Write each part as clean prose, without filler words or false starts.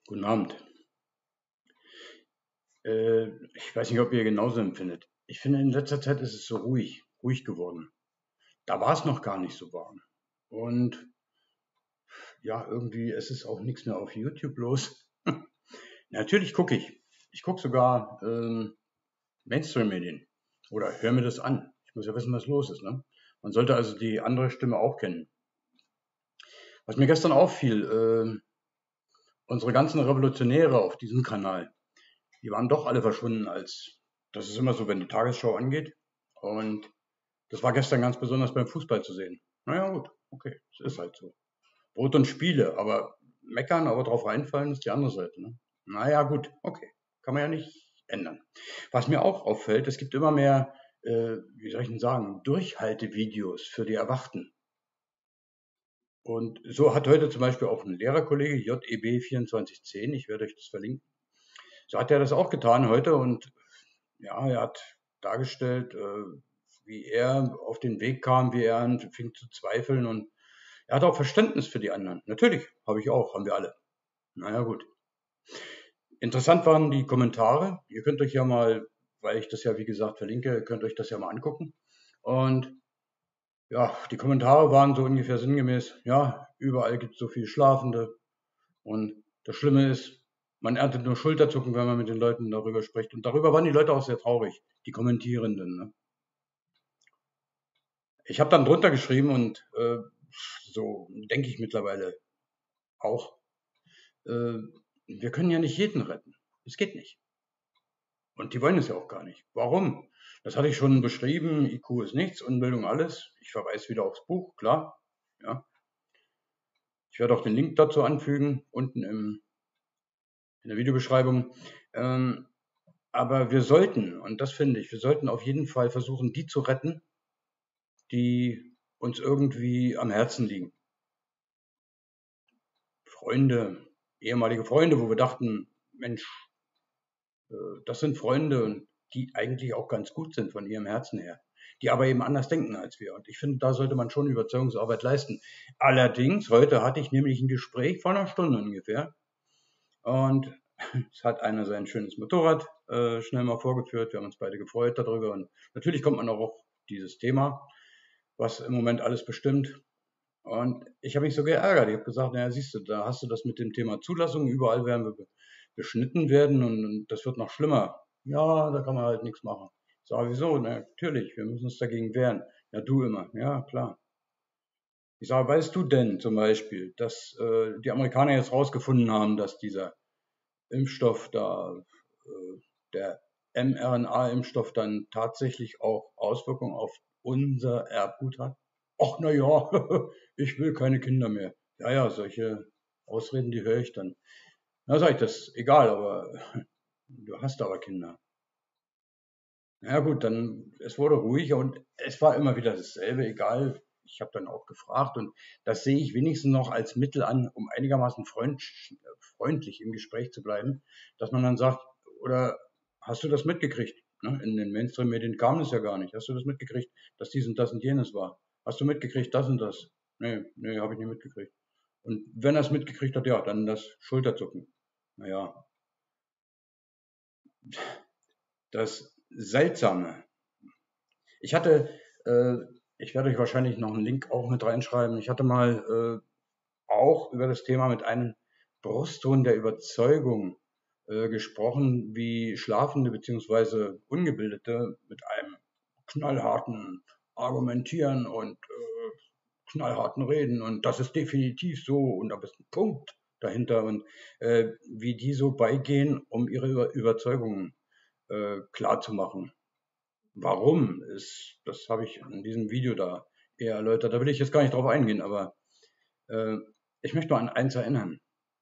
Guten Abend. Ich weiß nicht, ob ihr genauso empfindet. Ich finde, in letzter Zeit ist es so ruhig geworden. Da war es noch gar nicht so warm. Und ja, irgendwie ist es auch nichts mehr auf YouTube los. Natürlich gucke ich. Ich gucke sogar Mainstream-Medien oder höre mir das an. Ich muss ja wissen, was los ist. Ne? Man sollte also die andere Stimme auch kennen. Was mir gestern auffiel, unsere ganzen Revolutionäre auf diesem Kanal, die waren doch alle verschwunden, als das ist immer so, wenn die Tagesschau angeht. Und das war gestern ganz besonders beim Fußball zu sehen. Naja, gut, okay, es ist halt so. Brot und Spiele, aber meckern, aber drauf reinfallen ist die andere Seite. Ne? Naja, gut, okay, kann man ja nicht ändern. Was mir auch auffällt, es gibt immer mehr, wie soll ich denn sagen, Durchhaltevideos für die Erwachten. Und so hat heute zum Beispiel auch ein Lehrerkollege, JEB2410, ich werde euch das verlinken, so hat er das auch getan heute und ja, er hat dargestellt, wie er auf den Weg kam, wie er anfing zu zweifeln und er hat auch Verständnis für die anderen. Natürlich, habe ich auch, haben wir alle. Naja, gut. Interessant waren die Kommentare. Ihr könnt euch ja mal, weil ich das ja wie gesagt verlinke, könnt euch das ja mal angucken. Und ja, die Kommentare waren so ungefähr sinngemäß, ja, überall gibt es so viel Schlafende. Und das Schlimme ist, man erntet nur Schulterzucken, wenn man mit den Leuten darüber spricht. Und darüber waren die Leute auch sehr traurig, die Kommentierenden. Ne? Ich habe dann drunter geschrieben und so denke ich mittlerweile auch, äh, wir können ja nicht jeden retten. Es geht nicht. Und die wollen es ja auch gar nicht. Warum? Das hatte ich schon beschrieben. IQ ist nichts, Unbildung alles. Ich verweise wieder aufs Buch, klar. Ja. Ich werde auch den Link dazu anfügen, unten in der Videobeschreibung. Ähm, aber wir sollten, und das finde ich, wir sollten auf jeden Fall versuchen, die zu retten, die uns irgendwie am Herzen liegen. Freunde, ehemalige Freunde, wo wir dachten, Mensch, das sind Freunde und die eigentlich auch ganz gut sind von ihrem Herzen her, die aber eben anders denken als wir. Und ich finde, da sollte man schon Überzeugungsarbeit leisten. Allerdings, heute hatte ich nämlich ein Gespräch vor einer Stunde ungefähr und es hat einer sein schönes Motorrad schnell mal vorgeführt. Wir haben uns beide gefreut darüber und natürlich kommt man auch auf dieses Thema, was im Moment alles bestimmt. Und ich habe mich so geärgert. Ich habe gesagt, naja, siehst du, da hast du das mit dem Thema Zulassung. Überall werden wir beschnitten werden und das wird noch schlimmer. Ja, da kann man halt nichts machen. Ich sage, wieso? Na, natürlich, wir müssen uns dagegen wehren. Ja, du immer. Ja, klar. Ich sage, weißt du denn zum Beispiel, dass die Amerikaner jetzt rausgefunden haben, dass dieser Impfstoff da, der mRNA-Impfstoff dann tatsächlich auch Auswirkungen auf unser Erbgut hat? Ach, na ja, ich will keine Kinder mehr. Ja, ja, solche Ausreden, die höre ich dann. Na, sag ich, das ist egal, aber du hast aber Kinder. Ja gut, dann, es wurde ruhiger und es war immer wieder dasselbe, egal. Ich habe dann auch gefragt und das sehe ich wenigstens noch als Mittel an, um einigermaßen freundlich im Gespräch zu bleiben, dass man dann sagt, oder hast du das mitgekriegt? Ne? In den Mainstream-Medien kam es ja gar nicht. Hast du das mitgekriegt, dass dies und jenes war? Hast du mitgekriegt, das und das? Nee, nee, habe ich nicht mitgekriegt. Und wenn er es mitgekriegt hat, ja, dann das Schulterzucken. Naja, das Seltsame. Ich hatte, äh, ich werde euch wahrscheinlich noch einen Link auch mit reinschreiben. Ich hatte mal auch über das Thema mit einem Brustton der Überzeugung gesprochen, wie Schlafende bzw. Ungebildete mit einem knallharten Argumentieren und knallharten Reden und das ist definitiv so und da ist ein Punkt dahinter und wie die so beigehen, um ihre Überzeugungen klar zu machen. Warum ist, das habe ich in diesem Video da eher erläutert. Da will ich jetzt gar nicht drauf eingehen, aber äh, ich möchte nur an eins erinnern.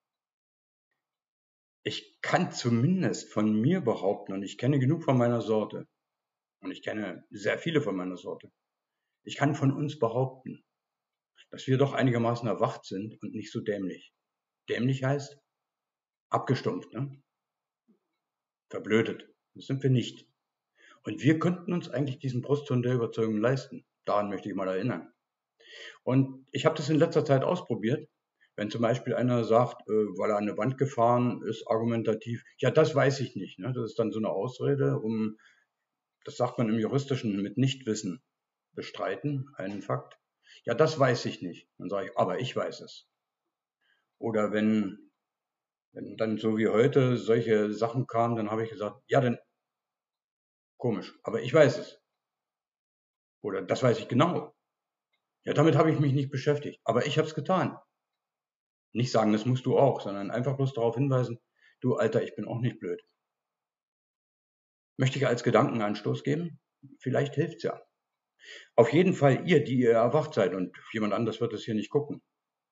Ich kann zumindest von mir behaupten, und ich kenne genug von meiner Sorte, und ich kenne sehr viele von meiner Sorte. Ich kann von uns behaupten, dass wir doch einigermaßen erwacht sind und nicht so dämlich. Dämlich heißt abgestumpft, ne? Verblödet. Das sind wir nicht. Und wir könnten uns eigentlich diesen Brustton der Überzeugung leisten. Daran möchte ich mal erinnern. Und ich habe das in letzter Zeit ausprobiert. Wenn zum Beispiel einer sagt, weil er an eine Wand gefahren ist, argumentativ, ja, das weiß ich nicht. Ne? Das ist dann so eine Ausrede, das sagt man im Juristischen, mit Nichtwissen bestreiten, einen Fakt. Ja, das weiß ich nicht. Dann sage ich, aber ich weiß es. Oder wenn dann so wie heute solche Sachen kamen, dann habe ich gesagt, ja, dann komisch, aber ich weiß es. Oder das weiß ich genau. Ja, damit habe ich mich nicht beschäftigt, aber ich habe es getan. Nicht sagen, das musst du auch, sondern einfach bloß darauf hinweisen, du Alter, ich bin auch nicht blöd. Möchte ich als Gedankenanstoß geben? Vielleicht hilft's ja. Auf jeden Fall ihr, die ihr erwacht seid, und jemand anders wird es hier nicht gucken.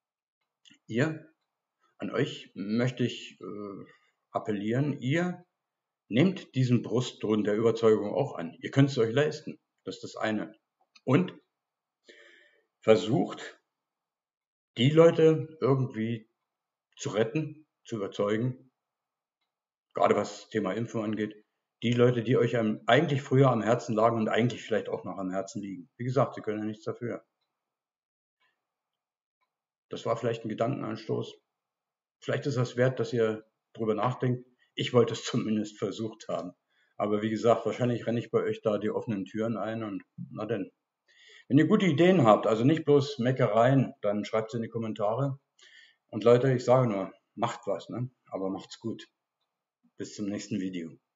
An euch möchte ich appellieren, ihr nehmt diesen Brustton der Überzeugung auch an. Ihr könnt es euch leisten. Das ist das eine. Und versucht, die Leute irgendwie zu retten, zu überzeugen, gerade was das Thema Impfung angeht, die Leute, die euch eigentlich früher am Herzen lagen und eigentlich vielleicht auch noch am Herzen liegen. Wie gesagt, sie können ja nichts dafür. Das war vielleicht ein Gedankenanstoß. Vielleicht ist das wert, dass ihr drüber nachdenkt. Ich wollte es zumindest versucht haben. Aber wie gesagt, wahrscheinlich renne ich bei euch da die offenen Türen ein und na denn. Wenn ihr gute Ideen habt, also nicht bloß Meckereien, dann schreibt es in die Kommentare. Und Leute, ich sage nur, macht was, ne? Aber macht's gut. Bis zum nächsten Video.